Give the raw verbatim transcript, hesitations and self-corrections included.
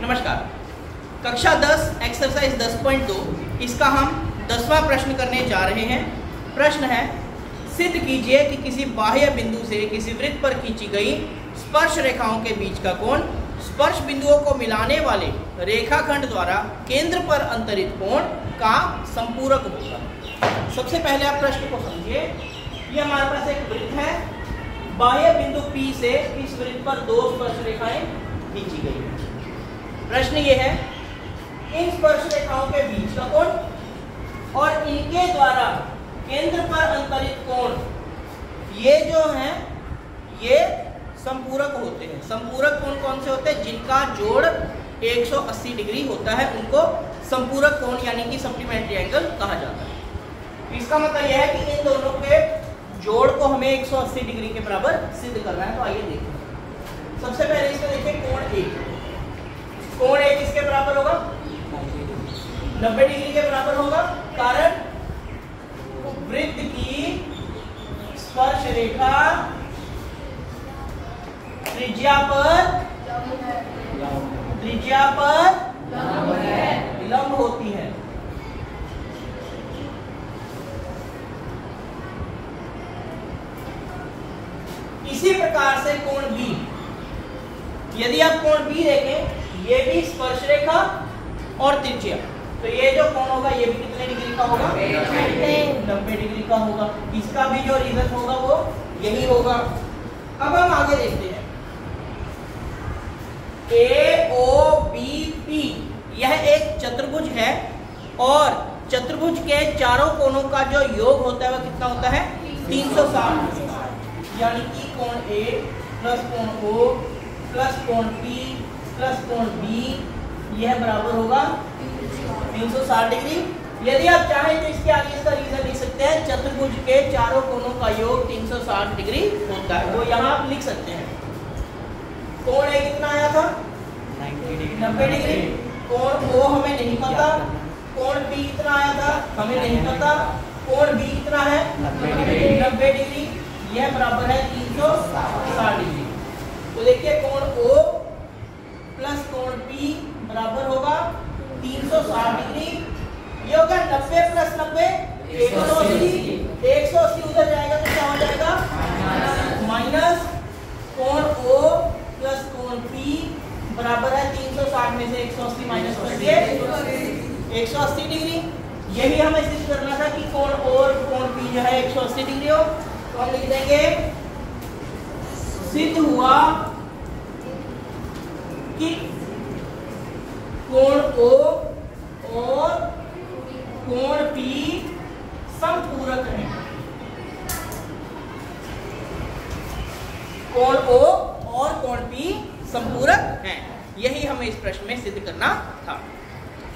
नमस्कार। कक्षा दस एक्सरसाइज दस पॉइंट दो इसका हम दसवां प्रश्न करने जा रहे हैं। प्रश्न है, सिद्ध कीजिए कि किसी बाह्य बिंदु से किसी वृत्त पर खींची गई स्पर्श रेखाओं के बीच का कोण स्पर्श बिंदुओं को मिलाने वाले रेखाखंड द्वारा केंद्र पर अंतरित कोण का संपूरक होगा। सबसे पहले आप प्रश्न को समझिए। ये हमारे पास एक वृत्त है, बाह्य बिंदु P से इस वृत्त पर दो स्पर्श रेखाएं खींची गई है। प्रश्न ये है, इन स्पर्श रेखाओं के बीच का कोण और इनके द्वारा केंद्र पर अंतरित कोण, ये जो है ये संपूरक होते हैं। संपूरक कोण कौन से होते हैं? जिनका जोड़ एक सौ अस्सी डिग्री होता है उनको संपूरक कोण यानी कि सप्लीमेंट्री एंगल कहा जाता है। इसका मतलब यह है कि इन दोनों के जोड़ को हमें एक सौ अस्सी डिग्री के बराबर सिद्ध करना है। तो आइए देखें। सबसे पहले इसको देखिए, कोण एक कोण एक किसके बराबर होगा? नब्बे डिग्री के बराबर होगा। कारण वृत्त की स्पर्श रेखा त्रिज्या पर त्रिज्या पर विलंब होती है। इसी प्रकार से कोण B, यदि आप कोण B देखें, ये भी स्पर्श रेखा और त्रिज्या, तो ये जो कोण होगा ये भी कितने डिग्री का होगा? नब्बे डिग्री का होगा। इसका भी जो रीजन होगा वो यही होगा। अब हम आगे देखते हैं। ए ओ बी पी यह एक चतुर्भुज है और चतुर्भुज के चारों कोणों का जो योग होता है वह कितना होता है? तीन सौ साठ। यानी कि कोण ए प्लस कोण ओ प्लस कोण पी प्लस कोण बी यह बराबर होगा तीन सौ साठ डिग्री। यदि आप चाहें तो इसके आगे इसका रीजन लिख सकते हैं, चतुर्भुज के चारों कोणों का योग तीन सौ साठ डिग्री होता है। वो यहाँ आप लिख सकते हैं। कोण ए कितना आया था? नब्बे डिग्री। कोण ओ हमें नहीं पता। कोण बी कितना आया था? हमें नहीं पता। कोण बी कितना है? नब्बे डिग्री। यह बराबर है तीन सौ साठ डिग्री। तो देखिए, कोण ओ प्लस कोण P बराबर होगा तीन सौ साठ डिग्री। ये होगा नब्बे प्लस नब्बे एक सौ अस्सी। एक सौ अस्सी उधर जाएगा तो क्या हो जाएगा? माइनस कोण O प्लस कोण P बराबर है तीन सौ साठ में से एक सौ अस्सी माइनस करिए एक सौ अस्सी डिग्री। यही हमें सिद्ध करना था कि कोण O और कोण P जो है एक सौ अस्सी डिग्री हो। तो हम लिख देंगे, सिद्ध हुआ कि कोण O और कोण P संपूरक है। कोण O और कोण P संपूरक हैं। यही हमें इस प्रश्न में सिद्ध करना था।